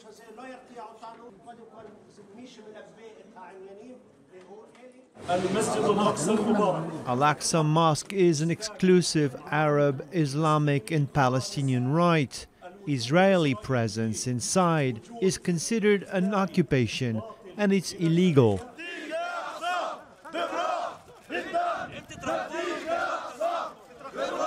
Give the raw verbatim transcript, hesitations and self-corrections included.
Al-Aqsa Mosque is an exclusive Arab, Islamic and Palestinian right. Israeli presence inside is considered an occupation and it's illegal. Liberal! Liberal!